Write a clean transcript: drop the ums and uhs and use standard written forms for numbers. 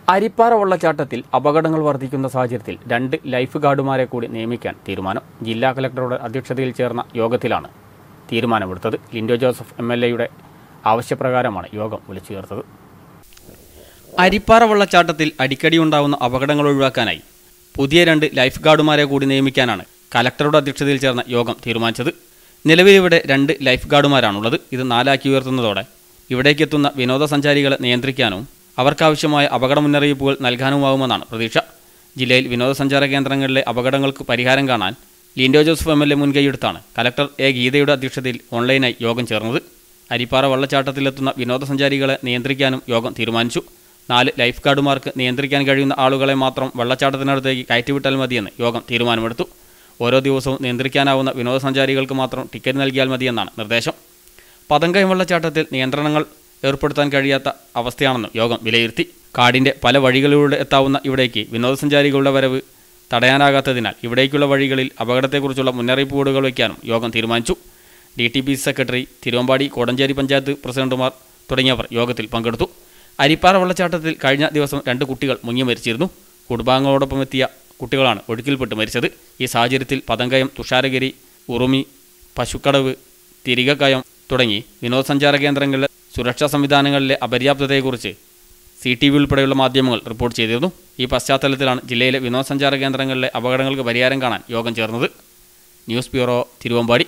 അരിപ്പാറ വെള്ളച്ചാട്ടത്തിൽ അപകടങ്ങൾ വർദ്ധിക്കുന്ന സാഹചര്യത്തിൽ 2 ലൈഫ് ഗാർഡുമാരെ കൂടി നിയമിക്കാൻ തീരുമാനം. ജില്ലാ കളക്ടറുടെ അധ്യക്ഷതയിൽ ചേർന്ന യോഗത്തിലാണ് തീരുമാനമെടുത്തത്. ലിൻഡോ ജോസഫ് MLAയുടെ ആവശ്യപ്രകാരമാണ് യോഗം വിളിച്ചു ചേർത്തത്. അരിപ്പാറ വെള്ളച്ചാട്ടത്തിൽ അടിക്കടി ഉണ്ടാകുന്ന അപകടങ്ങൾ ഒഴിവാക്കാനായി പുതിയ 2 ലൈഫ് ഗാർഡുമാരെ കൂടി നിയമിക്കാനാണ് കളക്ടറുടെ അധ്യക്ഷതയിൽ ചേർന്ന യോഗം തീരുമാനിച്ചത്. നിലവിലിവിടെ 2 ലൈഫ് ഗാർഡുമാരാണുള്ളത്. ഇത് 4 ആക്കി ഉയർത്തുന്നതോടെ ഇവിടേക്കെത്തുന്ന വിനോദസഞ്ചാരികളെ നിയന്ത്രിക്കാനും അവർക്കാവശ്യമായ അപകട മുന്നറിയിപ്പുകൾ നൽകാനുമാവുമെന്നാണ് പ്രതീക്ഷ. ജില്ലയിൽ വിനോദസഞ്ചാര കേന്ദ്രങ്ങളിലെ അപകടങ്ങൾക്ക് പരിഹാരം കാണാൻ ലിൻഡോ ജോസഫ് MLA മുൻകൈയെടുത്താണ് കളക്ടർ ഗീതയുടെ അധ്യക്ഷതയിൽ ഓൺലൈനായി യോഗം ചേർന്നത്. അരിപ്പാറ വെള്ളച്ചാട്ടത്തിലെത്തുന്ന വിനോദസഞ്ചാരികളെ നിയന്ത്രിക്കാനും യോഗം തീരുമാനിച്ചു. 4 ലൈഫ് ഗാർഡുമാർക്ക് നിയന്ത്രിക്കാൻ കഴിയുന്ന ആളുകളെ മാത്രം വെള്ളച്ചാട്ടത്തിനടുത്തേക്ക് കയറ്റിവിട്ടാൽ മതിയെന്ന് യോഗം തീരുമാനമെടുത്തു. ഓരോ ദിവസവും നിയന്ത്രിക്കാനാവുന്ന വിനോദസഞ്ചാരികൾക്ക് മാത്രം ടിക്കറ്റ് നൽകിയാൽ മതിയെന്നാണ് നിർദ്ദേശം. പതങ്കയം വെള്ളച്ചാട്ടത്തിൽ നിയന്ത്രണങ്ങൾ ഏർപ്പെടുത്താൻ കഴിയാത്ത അവസ്ഥയാണെന്നും യോഗം വിലയിരുത്തി. കാടിൻ്റെ പല വഴികളിലൂടെ എത്താവുന്ന ഇവിടേക്ക് വിനോദസഞ്ചാരികളുടെ വരവ് തടയാനാകാത്തതിനാൽ ഇവിടേക്കുള്ള വഴികളിൽ അപകടത്തെക്കുറിച്ചുള്ള മുന്നറിയിപ്പ് ബോർഡുകൾ വയ്ക്കാനും യോഗം തീരുമാനിച്ചു. DTPC സെക്രട്ടറി, തിരുവമ്പാടി, കോടഞ്ചേരി പഞ്ചായത്ത് പ്രസിഡന്റുമാർ തുടങ്ങിയവർ യോഗത്തിൽ പങ്കെടുത്തു. അരിപ്പാറ വെള്ളച്ചാട്ടത്തിൽ കഴിഞ്ഞ ദിവസം 2 കുട്ടികൾ മുങ്ങി മരിച്ചിരുന്നു. കുടുംബാംഗങ്ങളോടൊപ്പം എത്തിയ കുട്ടികളാണ് ഒഴുക്കിൽപ്പെട്ട് മരിച്ചത്. ഈ സാഹചര്യത്തിൽ പതങ്കയം, തുഷാരഗിരി, ഉറുമി, പശുക്കടവ്, തിരികക്കയം തുടങ്ങി വിനോദസഞ്ചാര കേന്ദ്രങ്ങളിലെ സുരക്ഷാ സംവിധാനങ്ങളിലെ അപര്യാപ്തതയെക്കുറിച്ച് CTV ഉൾപ്പെടെയുള്ള മാധ്യമങ്ങൾ റിപ്പോർട്ട് ചെയ്തിരുന്നു. ഈ പശ്ചാത്തലത്തിലാണ് ജില്ലയിലെ വിനോദസഞ്ചാര കേന്ദ്രങ്ങളിലെ അപകടങ്ങൾക്ക് പരിഹാരം കാണാൻ യോഗം ചേർന്നത്. News bureau, Thiruvambady.